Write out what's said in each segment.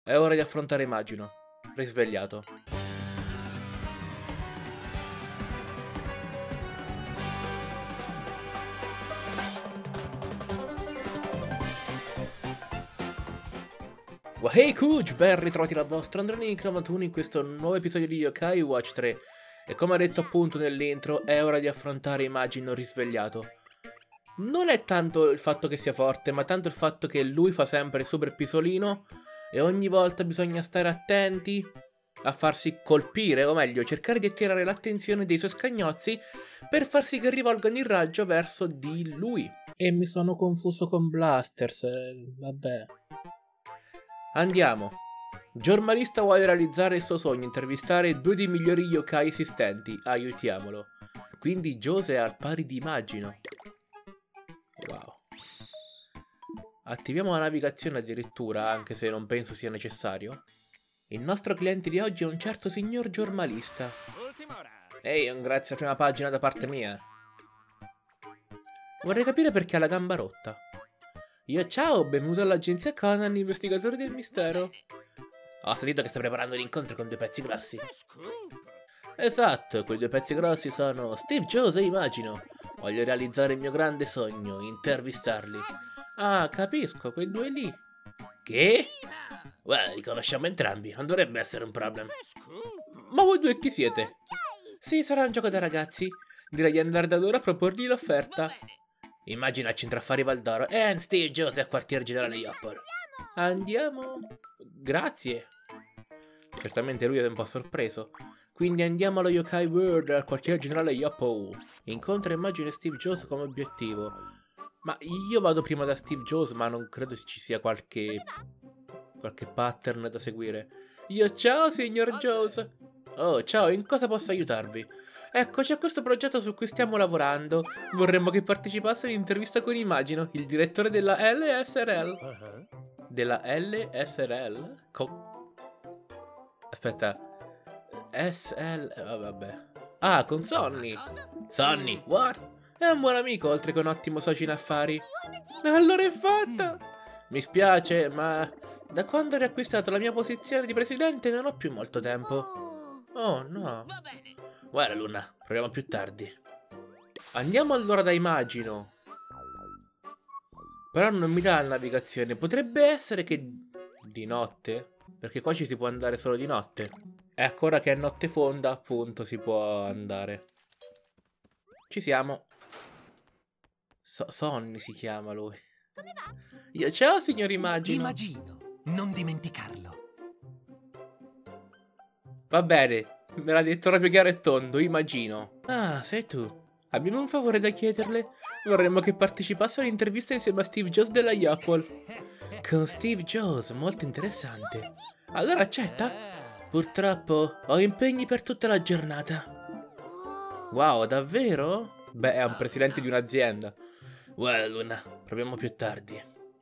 È ora di affrontare Imagino. Risvegliato. Wahey Kuj, ben ritrovati la vostra Andronic91 in questo nuovo episodio di Yokai Watch 3. E come detto appunto nell'intro, è ora di affrontare Imagino risvegliato. Non è tanto il fatto che sia forte, ma tanto il fatto che lui fa sempre il super pisolino e ogni volta bisogna stare attenti a farsi colpire, o meglio, cercare di attirare l'attenzione dei suoi scagnozzi per far sì che rivolgano il raggio verso di lui. E mi sono confuso con Blasters, vabbè. Andiamo. Giornalista vuole realizzare il suo sogno, intervistare 2 dei migliori yokai esistenti, aiutiamolo. Quindi Jose è al pari di Imagino. Wow. Attiviamo la navigazione addirittura, anche se non penso sia necessario. Il nostro cliente di oggi è un certo signor giornalista. Ehi, un grazie alla prima pagina da parte mia. Vorrei capire perché ha la gamba rotta. Io ciao, benvenuto all'agenzia Conan, investigatore del mistero. Ho sentito che sta preparando l'incontro con 2 pezzi grossi. Esatto, quei 2 pezzi grossi sono Steve Jobs e Imagino. Voglio realizzare il mio grande sogno, intervistarli. Ah, capisco, quei 2 lì. Che? Li conosciamo entrambi, non dovrebbe essere un problema. Ma voi 2 chi siete? Sì, sarà un gioco da ragazzi. Direi di andare da loro a proporgli l'offerta. Immagina al centro affari Valdoro e Steve Jobs al quartier generale Yopol. Andiamo? Grazie. Certamente lui è un po' sorpreso. Quindi andiamo allo Yokai World al quartier generale Yopol. Incontra Immagino e Steve Jobs come obiettivo. Ma io vado prima da Steve Jobs, ma non credo ci sia qualche pattern da seguire. Io ciao signor Jobs. Oh ciao, in cosa posso aiutarvi? Ecco, c'è questo progetto su cui stiamo lavorando. Vorremmo che partecipasse all'intervista con Imagino, il direttore della LSRL. Della LSRL? Aspetta. vabbè. Ah, con Sonny. Sonny, what? È un buon amico, oltre che un ottimo socio in affari. Allora è fatta! Mi spiace, ma da quando ho riacquistato la mia posizione di presidente non ho più molto tempo. Oh no. Guarda Luna, proviamo più tardi. Andiamo allora da Imagino. Però non mi dà la navigazione. Potrebbe essere che di notte? Perché qua ci si può andare solo di notte. Ecco, ora che è notte fonda, appunto, si può andare. Ci siamo. Sonny si chiama lui. Come va? Io ciao signor Imagino. Imagino, non dimenticarlo. Va bene, me l'ha detto proprio chiaro e tondo, Imagino. Ah, sei tu. Abbiamo un favore da chiederle. Vorremmo che partecipasse all'intervista insieme a Steve Jobs della Apple. Con Steve Jobs, molto interessante. Allora accetta? Purtroppo ho impegni per tutta la giornata. Wow, davvero? Beh, è un presidente di un'azienda. Well, Luna, proviamo più tardi.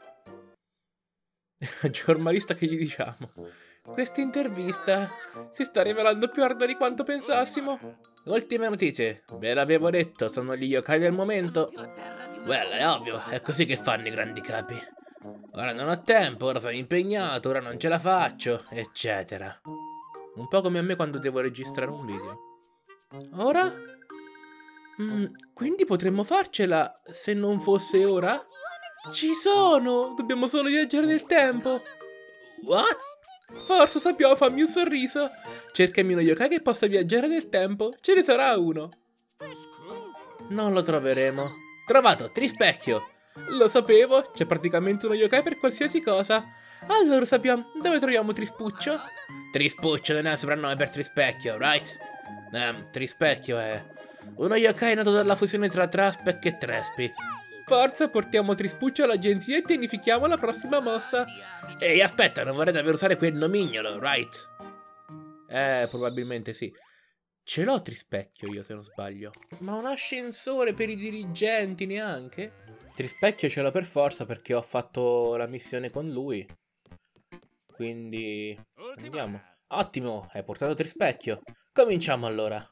Giornalista, che gli diciamo? Questa intervista si sta rivelando più ardua di quanto pensassimo. Ultime notizie, ve l'avevo detto, sono gli yokai del momento. Well, è ovvio, è così che fanno i grandi capi. Ora non ho tempo, ora sono impegnato, ora non ce la faccio, eccetera. Un po' come a me quando devo registrare un video. Ora? Quindi potremmo farcela se non fosse ora? Ci sono! Dobbiamo solo viaggiare nel tempo. What? Forza, sappiamo, fammi un sorriso. Cercami uno yokai che possa viaggiare nel tempo. Ce ne sarà uno. Non lo troveremo. Trovato, Trispecchio. Lo sapevo, c'è praticamente uno yokai per qualsiasi cosa. Allora sappiamo, dove troviamo Trispuccio? Trispuccio non è un soprannome per Trispecchio, right? Trispecchio è uno yokai nato dalla fusione tra Traspec e Trespi. Forza, portiamo Trispuccio all'agenzia e pianifichiamo la prossima mossa. Ehi, aspetta, non vorrei davvero usare quel nomignolo, right? Probabilmente sì. Ce l'ho Trispecchio io, se non sbaglio. Ma un ascensore per i dirigenti neanche? Trispecchio ce l'ho per forza perché ho fatto la missione con lui. Quindi andiamo. Ottimo, hai portato Trispecchio. Cominciamo allora.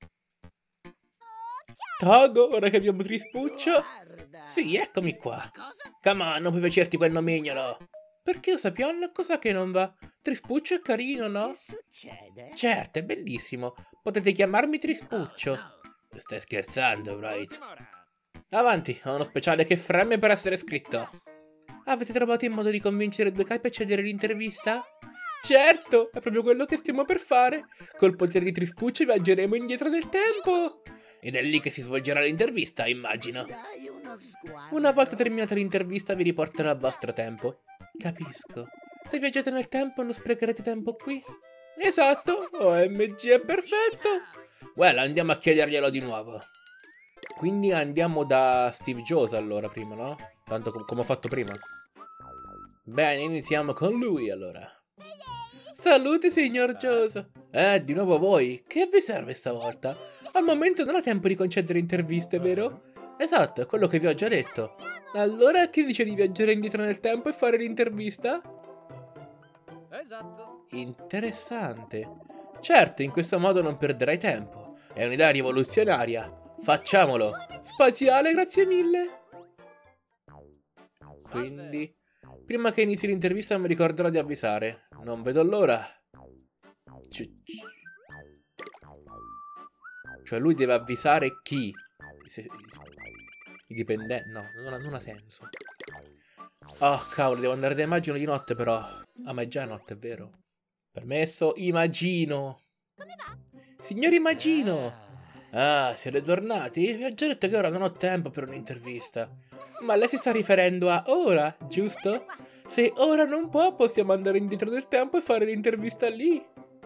Togo, ora che abbiamo Trispuccio. Sì, eccomi qua. Come on, non puoi piacerti quel nomignolo. Perché io sappiamo cosa che non va. Trispuccio è carino, no? Che succede? Certo, è bellissimo. Potete chiamarmi Trispuccio. Stai scherzando, Bright? Avanti, ho uno speciale che freme per essere scritto. Avete trovato il modo di convincere due capi a cedere l'intervista? Certo, è proprio quello che stiamo per fare. Col potere di Trispuccio viaggeremo indietro nel tempo. Ed è lì che si svolgerà l'intervista, immagino. Dai uno sguardo. Una volta terminata l'intervista vi riporterò al vostro tempo. Capisco. Se viaggiate nel tempo non sprecherete tempo qui. Esatto, OMG è perfetto. Well, andiamo a chiederglielo di nuovo. Quindi andiamo da Steve Jobs allora prima, no? Tanto come ho fatto prima. Bene, iniziamo con lui allora. Salute, signor Jobs. Di nuovo voi? Che vi serve stavolta? Al momento non ho tempo di concedere interviste, vero? Esatto, è quello che vi ho già detto. Allora chi dice di viaggiare indietro nel tempo e fare l'intervista? Esatto. Interessante. Certo, in questo modo non perderai tempo. È un'idea rivoluzionaria. Facciamolo. Spaziale, grazie mille. Quindi, prima che inizi l'intervista mi ricorderò di avvisare. Non vedo l'ora. Cioè lui deve avvisare chi? I dipendenti? No, non ha senso. Oh, cavolo, devo andare da Immagino di notte però. Ah, ma è già notte, è vero. Permesso, Immagino. Signor Immagino. Ah, siete tornati? Vi ho già detto che ora non ho tempo per un'intervista. Ma lei si sta riferendo a ora, giusto? Se ora non può, possiamo andare indietro nel tempo e fare l'intervista lì.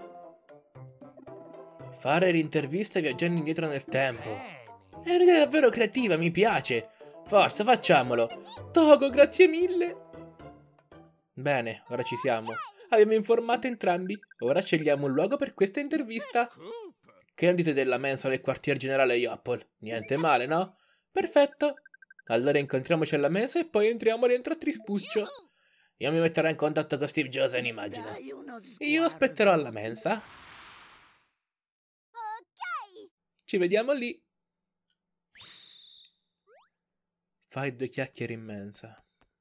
Fare l'intervista viaggiando indietro nel tempo. È un'idea davvero creativa, mi piace. Forza, facciamolo. Togo, grazie mille. Bene, ora ci siamo. Abbiamo informato entrambi. Ora scegliamo un luogo per questa intervista. Che ne dite della mensa del quartier generale Yopol? Niente male, no? Perfetto. Allora incontriamoci alla mensa e poi entriamo dentro a Trispuccio. Io mi metterò in contatto con Steve Jobs, immagino. Dai uno sguardo. Io aspetterò alla mensa. Ci vediamo lì. Fai due chiacchiere in mensa.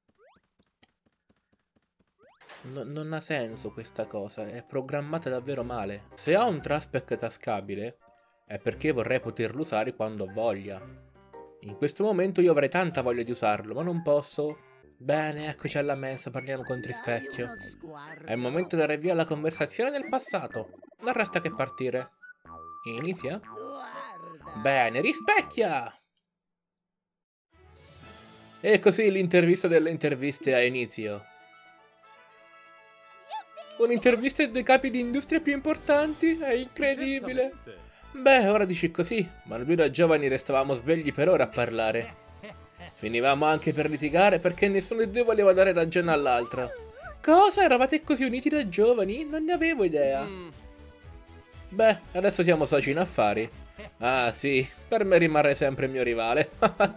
Non ha senso questa cosa, è programmata davvero male. Se ho un Traspac tascabile, è perché vorrei poterlo usare quando ho voglia. In questo momento io avrei tanta voglia di usarlo, ma non posso. Bene, eccoci alla mensa, parliamo con Trispecchio. Dai uno sguardo. È il momento di dare via alla conversazione del passato. Non resta che partire. Inizia? Guarda. Bene, rispecchia! E così l'intervista delle interviste ha inizio. Un'intervista ai due capi di industria più importanti? È incredibile. Beh, ora dici così, ma noi da giovani restavamo svegli per ore a parlare. Finivamo anche per litigare perché nessuno dei due voleva dare ragione all'altro. Cosa? Eravate così uniti da giovani? Non ne avevo idea. Beh, adesso siamo soci in affari. Ah sì, per me rimarrà sempre il mio rivale.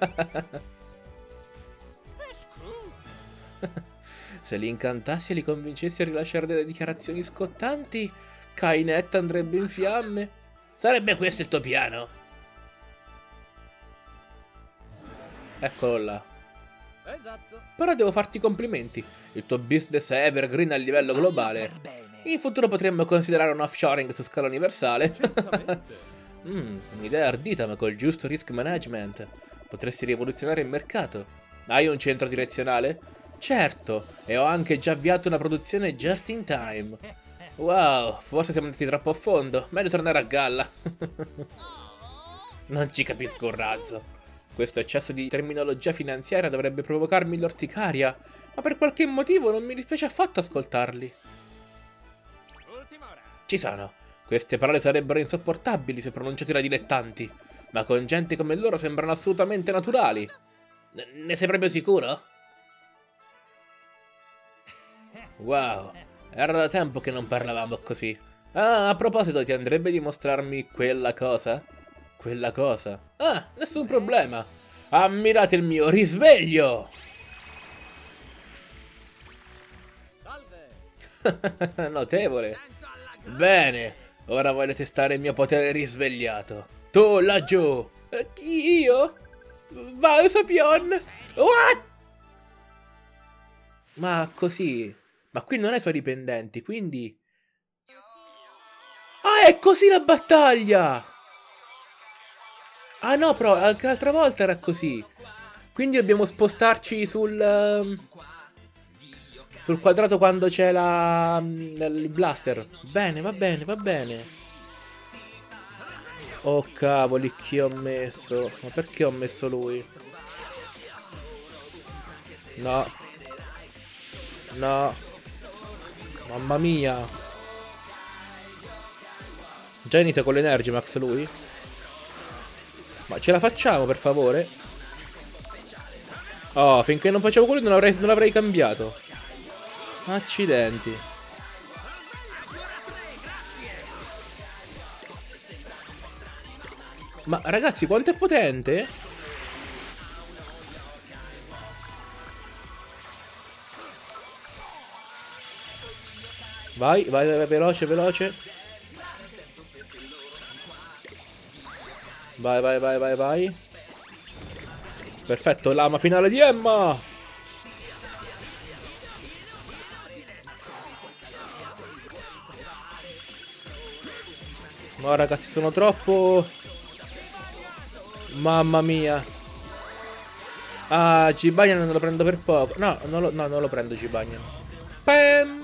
Se li incantassi e li convincessi a rilasciare delle dichiarazioni scottanti, Kainet andrebbe in fiamme. Sarebbe questo il tuo piano? Eccolo là. Esatto. Però devo farti i complimenti. Il tuo business è evergreen a livello globale. Per bene. In futuro potremmo considerare un offshoring su scala universale. Certamente. Un'idea ardita ma col giusto risk management. Potresti rivoluzionare il mercato. Hai un centro direzionale? Certo, e ho anche già avviato una produzione just in time. Wow, forse siamo andati troppo a fondo. Meglio tornare a galla. Non ci capisco un razzo. Questo eccesso di terminologia finanziaria dovrebbe provocarmi l'orticaria, ma per qualche motivo non mi dispiace affatto ascoltarli. Ultima ora. Ci sono. Queste parole sarebbero insopportabili se pronunciate da dilettanti, ma con gente come loro sembrano assolutamente naturali. Ne sei proprio sicuro? Wow, era da tempo che non parlavamo così. Ah, a proposito, ti andrebbe di mostrarmi quella cosa? Quella cosa? Ah, nessun problema. Ammirate il mio risveglio! Salve. Notevole. Sento alla Bene, ora voglio testare il mio potere risvegliato. Tu laggiù. Chi io? Vai, Sapion. What? Ma così... Ma qui non è suoi dipendenti, quindi... Ah, è così la battaglia! Ah no, però anche l'altra volta era così. Quindi dobbiamo spostarci sul quadrato quando c'è il blaster. Bene, va bene, va bene. Oh cavoli, chi ho messo? Ma perché ho messo lui? No. No. Mamma mia. Già inizia con l'Energy Max lui? Ma ce la facciamo per favore? Oh, finché non facevo quello non l'avrei cambiato. Accidenti. Ma ragazzi, quanto è potente? Vai, vai, vai, veloce, veloce. Vai, vai, vai, vai, vai. Perfetto, lama finale di Emma. No, ragazzi, sono troppo... Mamma mia. Ah, G-Banyan non lo prendo per poco. No, non lo prendo G-Banyan. Pam!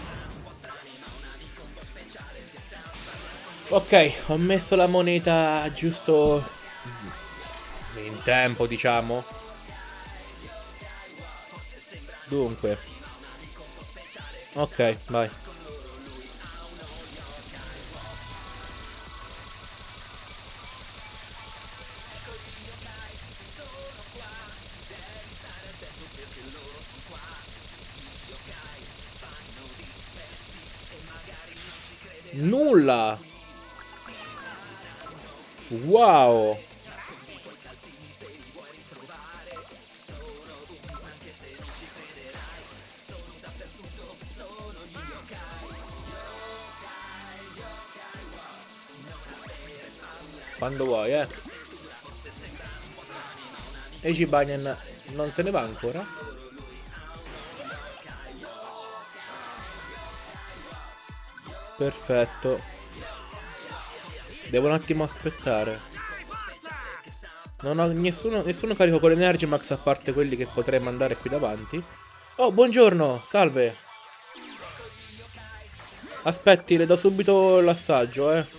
Ok, ho messo la moneta giusto in tempo, diciamo. Dunque. Ok, vai. Nulla. Wow. Quando vuoi, eh. E G-Banyan non se ne va ancora? Perfetto. Devo un attimo aspettare. Non ho nessuno carico con l'Energy Max a parte quelli che potrei mandare qui davanti. Oh, buongiorno, salve. Aspetti, le do subito l'assaggio, eh.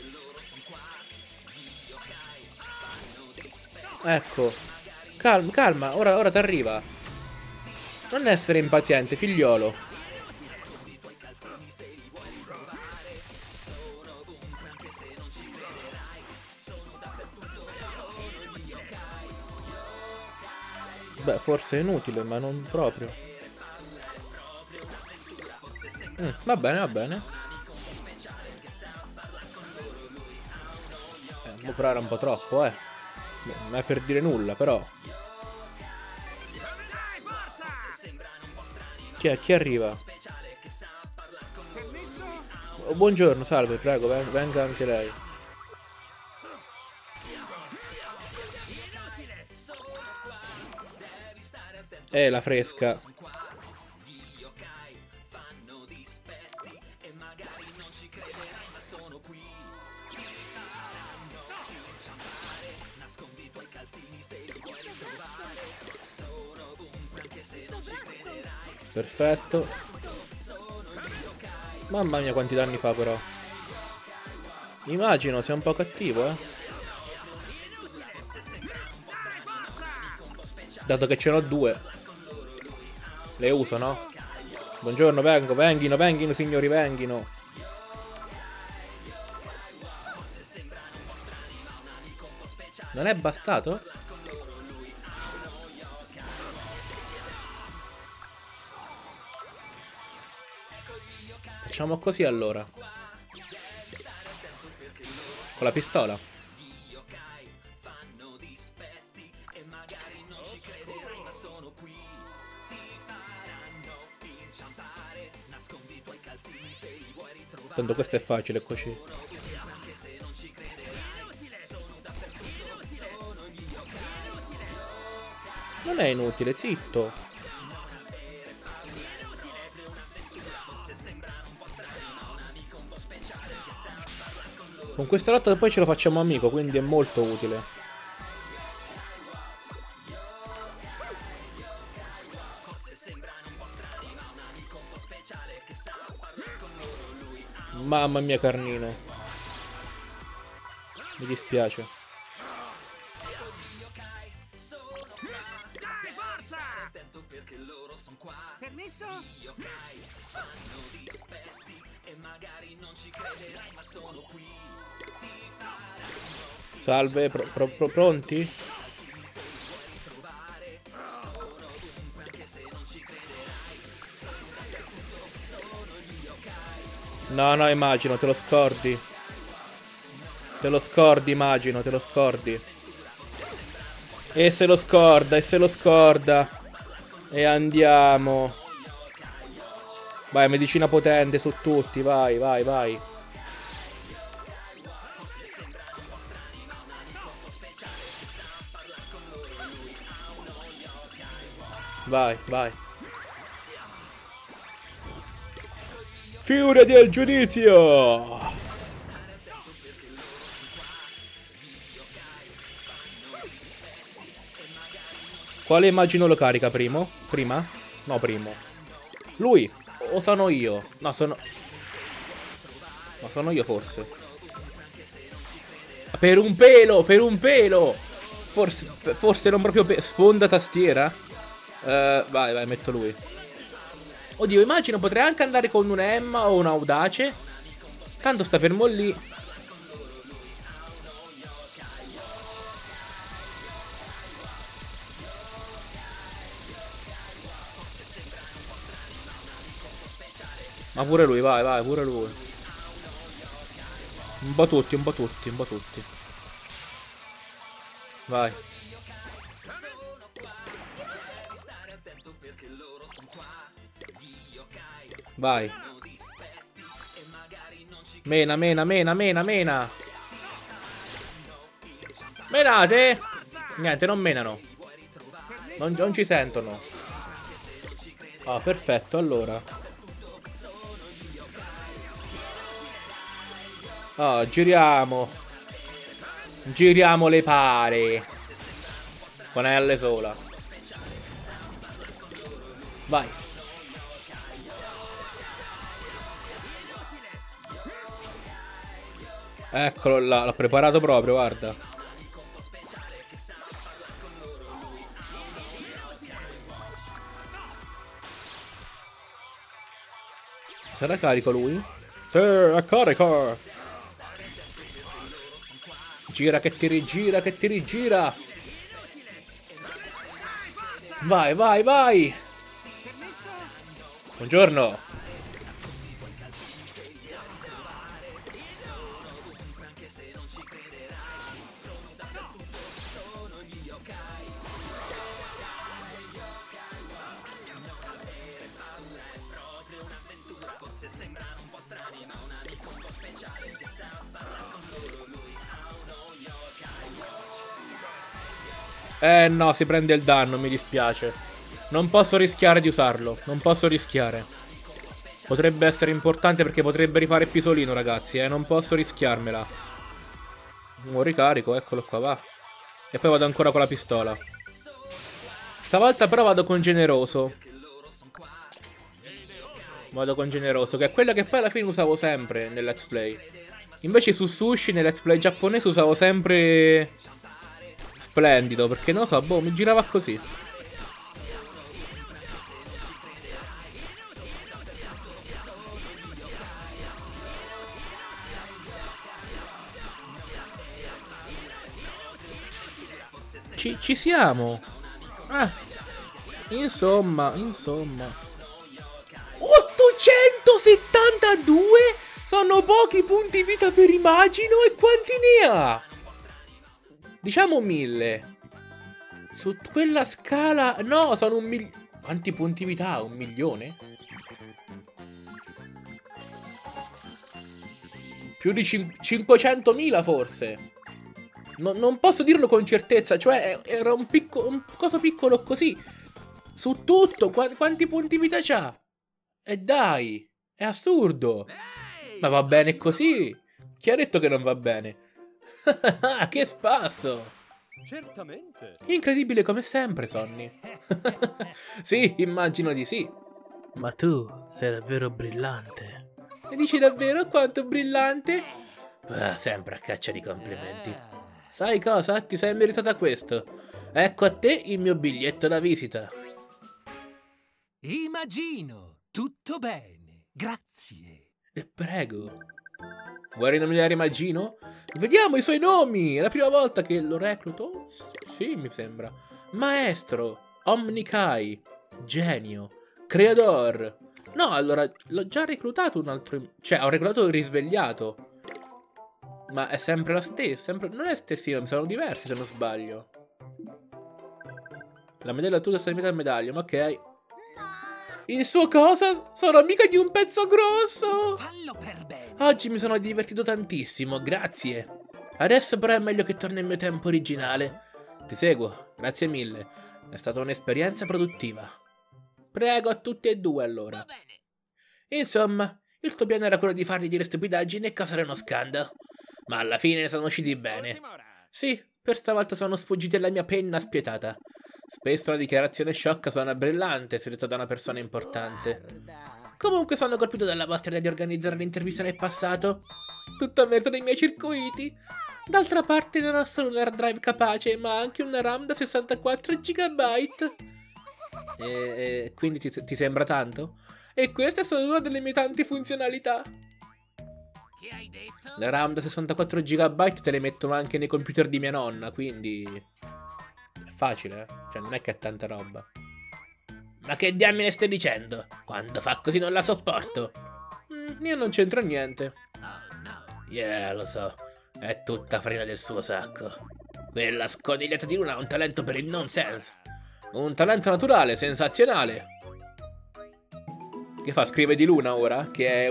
Ecco. Calma, calma, ora ti arriva. Non essere impaziente, figliolo. Beh, forse è inutile, ma non proprio. Va bene, va bene. Però era un po' troppo, eh. Non è per dire nulla, però. Chi arriva? Oh, buongiorno, salve, prego, venga anche lei. La fresca. Perfetto. Mamma mia quanti danni fa però. Immagino sia un po' cattivo, eh. Dato che ce n'ho due. Le uso, no? Buongiorno, venghino, signori, venghino. Non è bastato? Facciamo così allora. Con la pistola. Tanto questo è facile così. Non è inutile, zitto. Con questa lotta poi ce lo facciamo amico, quindi è molto utile. Mamma mia, Carnino. Mi dispiace. Dai, forza! Permesso? Salve, pronti? No, no, immagino, te lo scordi. Te lo scordi, immagino, te lo scordi. E se lo scorda, e se lo scorda. E andiamo. Vai, medicina potente su tutti, vai, vai, vai. Vai, vai. Fiore del giudizio! Quale immagino lo carica primo? Prima? No, primo. Lui? O sono io? No, sono... No, sono io forse. Per un pelo, per un pelo! Forse non proprio sponda tastiera? Vai, vai, metto lui. Oddio, immagino potrei anche andare con un Emma o un Audace. Tanto sta fermo lì. Ma pure lui, vai, vai, pure lui. Un po' tutti, un po' tutti, un po' tutti. Vai. Vai. Mena, mena, mena, mena, mena. Menate? Niente, non menano. Non ci sentono. Ah, perfetto, allora. Ah, giriamo. Giriamo le pare. Con L sola. Vai. Eccolo là, l'ho preparato proprio, guarda. Sarà carico lui? Sì, è carico. Gira che ti rigira, che ti rigira. Vai, vai, vai. Buongiorno. No, si prende il danno, mi dispiace. Non posso rischiare di usarlo. Non posso rischiare. Potrebbe essere importante perché potrebbe rifare Pisolino, ragazzi, Non posso rischiarmela. Un ricarico, eccolo qua, va. E poi vado ancora con la pistola. Stavolta però vado con Generoso. Vado con Generoso, che è quella che poi alla fine usavo sempre nel let's play. Invece su Sushi, nel let's play giapponese, usavo sempre... Splendido, perché non lo so, boh, mi girava così. Ci siamo. Insomma. 872? Sono pochi punti vita per Imagino e quanti ne ha? Diciamo 1000. Su quella scala... No, sono 1.000... Quanti punti vita ha? 1.000.000? Più di 500.000 forse. Non posso dirlo con certezza. Cioè era un coso piccolo così. Su tutto. Quanti punti vita c'ha? E dai. È assurdo. Ma va bene così. Chi ha detto che non va bene? Che spasso! Certamente. Incredibile come sempre, Sonny. Sì, immagino di sì. Ma tu sei davvero brillante. E dici davvero quanto brillante? Sempre a caccia di complimenti. Sai cosa? Ti sei meritata questo. Ecco a te il mio biglietto da visita. Imagino. Tutto bene. Grazie. E prego. Vuoi rinominare Imagino? Vediamo i suoi nomi! È la prima volta che lo recluto? Sì, mi sembra. Maestro, Omnikai, Genio, Creador. No, allora, l'ho già reclutato un altro... Cioè, ho reclutato il risvegliato. Ma è sempre la stessa, non è stessino, sono diversi se non sbaglio. La medaglia tu sei metà medaglia, ma ok. Il suo cosa? Sono mica di un pezzo grosso! Fallo per bene. Oggi mi sono divertito tantissimo, grazie. Adesso però è meglio che torni al mio tempo originale. Ti seguo, grazie mille. È stata un'esperienza produttiva. Prego a tutti e due allora. Va bene. Insomma, il tuo piano era quello di fargli dire stupidaggini e causare uno scandalo. Ma alla fine ne sono usciti bene. Ultima ora. Sì, per stavolta sono sfuggiti alla mia penna spietata. Spesso una dichiarazione sciocca suona brillante se detta da una persona importante. Guarda. Comunque sono colpito dalla vostra idea di organizzare l'intervista nel passato. Tutto a merito dei miei circuiti. D'altra parte non ho solo un hard drive capace, ma anche una RAM da 64 GB. E quindi ti sembra tanto? E questa è solo una delle mie tante funzionalità. Che hai detto? Le RAM da 64 GB te le mettono anche nei computer di mia nonna, quindi... È facile, eh? Cioè non è che è tanta roba. Ma che diamine stai dicendo? Quando fa così non la sopporto. Io non c'entro niente. Oh no. Yeah, lo so. È tutta farina del suo sacco. Quella sconigliata di Luna ha un talento per il nonsense. Un talento naturale, sensazionale. Che fa? Scrive di Luna ora? Che è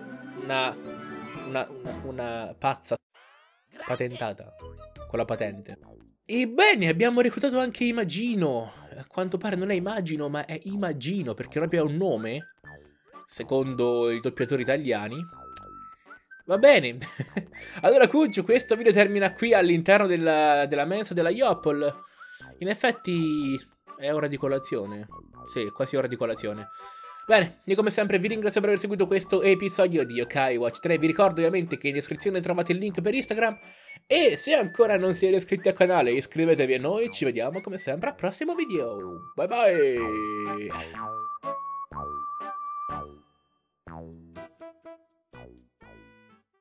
una pazza patentata. Con la patente. Ebbene, abbiamo reclutato anche Imagino. A quanto pare non è Imagino, ma è Imagino, perché proprio ha un nome. Secondo i doppiatori italiani. Va bene. Allora, Cuccio, questo video termina qui all'interno della mensa della Yopol. In effetti è ora di colazione. Sì, quasi ora di colazione. Bene, io come sempre vi ringrazio per aver seguito questo episodio di Yokai Watch 3. Vi ricordo ovviamente che in descrizione trovate il link per Instagram. E se ancora non siete iscritti al canale, iscrivetevi a noi. Ci vediamo come sempre al prossimo video. Bye bye.